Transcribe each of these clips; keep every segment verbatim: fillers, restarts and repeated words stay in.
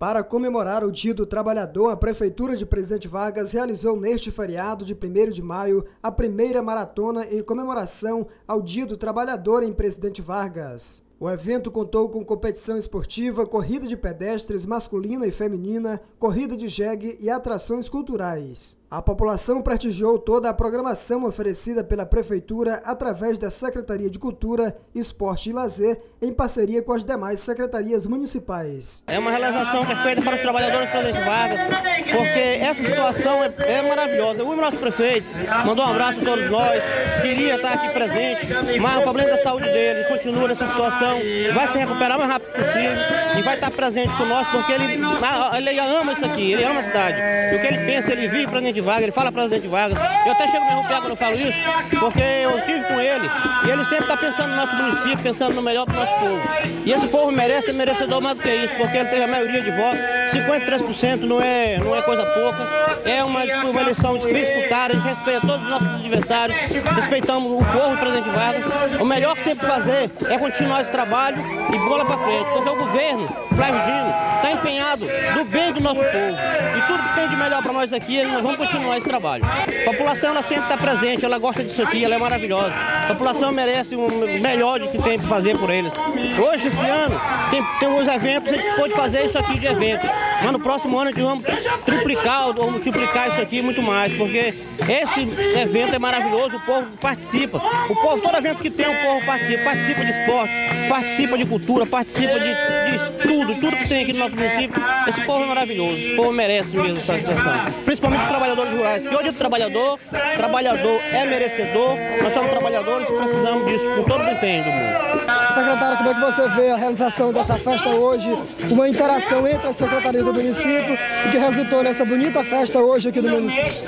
Para comemorar o Dia do Trabalhador, a Prefeitura de Presidente Vargas realizou neste feriado de primeiro de maio a primeira maratona em comemoração ao Dia do Trabalhador em Presidente Vargas. O evento contou com competição esportiva, corrida de pedestres masculina e feminina, corrida de jegue e atrações culturais. A população prestigiou toda a programação oferecida pela Prefeitura através da Secretaria de Cultura, Esporte e Lazer, em parceria com as demais secretarias municipais. É uma realização que é feita para os trabalhadores do Presidente Vargas, porque essa situação é, é maravilhosa. O nosso prefeito mandou um abraço a todos nós, queria estar aqui presente, mas o problema da saúde dele continua nessa situação, vai se recuperar o mais rápido possível e vai estar presente conosco, porque ele, ele ama isso aqui, ele ama a cidade. E o que ele pensa, ele vive Presidente Vargas, ele fala Presidente Vargas. Eu até chego no pé quando eu falo isso, porque eu estive com ele e ele sempre está pensando no nosso município, pensando no melhor para o nosso povo. E esse povo merece, é merecedor mais do que isso, porque ele teve a maioria de votos, cinquenta e três por cento não é, não é coisa pouca, é uma, uma eleição disputada, a gente respeita todos os nossos adversários, respeitamos o povo do Presidente Vargas. O melhor que tem para fazer é continuar esse trabalho e bola para frente, porque o governo, Flávio Dino, está empenhado no bem do nosso povo. E tudo que tem de melhor para nós aqui, nós vamos continuar esse trabalho. A população ela sempre está presente, ela gosta disso aqui, ela é maravilhosa. A população merece o melhor de que tem para fazer por eles. Hoje, esse ano, tem, tem uns eventos, a gente pode fazer isso aqui de evento. Mas no próximo ano a gente vamos triplicar ou multiplicar isso aqui muito mais, porque esse evento é maravilhoso, o povo participa. O povo, todo evento que tem, o povo participa. Participa de esporte, participa de cultura, participa de, de tudo, tudo que tem aqui no nosso município. Esse povo é maravilhoso, esse povo merece mesmo essa situação. Principalmente os trabalhadores rurais, que hoje o trabalhador, trabalhador é merecedor, nós somos trabalhadores e precisamos disso com todo o empenho do mundo. Secretário, como é que você vê a realização dessa festa hoje, uma interação entre a Secretaria do município e que resultou nessa bonita festa hoje aqui do município?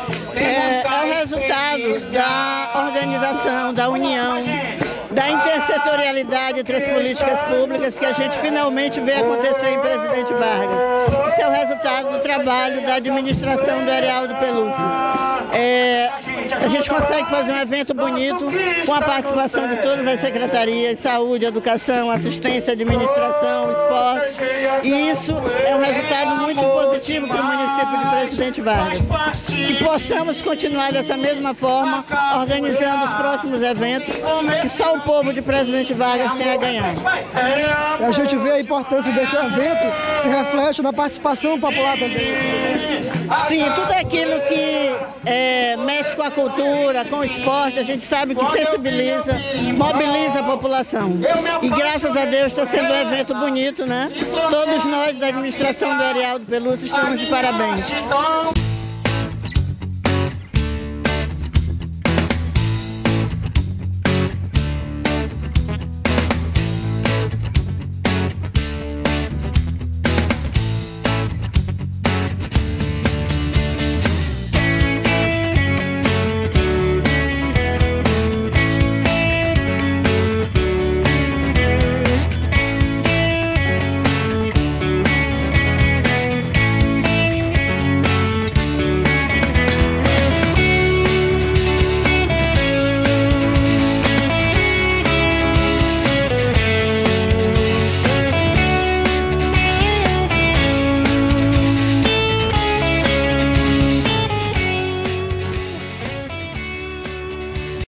É, é o resultado da organização, da união, da intersetorialidade entre as políticas públicas que a gente finalmente vê acontecer em Presidente Vargas. Isso é o resultado do trabalho da administração do Arialdo Pelúcio. É, a gente consegue fazer um evento bonito com a participação de todas as secretarias, saúde, educação, assistência, administração, esporte. E isso é um resultado muito positivo para o município de Presidente Vargas. Que possamos continuar dessa mesma forma, organizando os próximos eventos, que só o povo de Presidente Vargas tem a ganhar. A gente vê a importância desse evento, se reflete na participação popular também. Sim, tudo aquilo que é, mexe com a cultura, com o esporte, a gente sabe que sensibiliza, mobiliza a população. E graças a Deus está sendo um evento bonito, né? Todos nós da administração do Arialdo Pelúcio estamos de parabéns.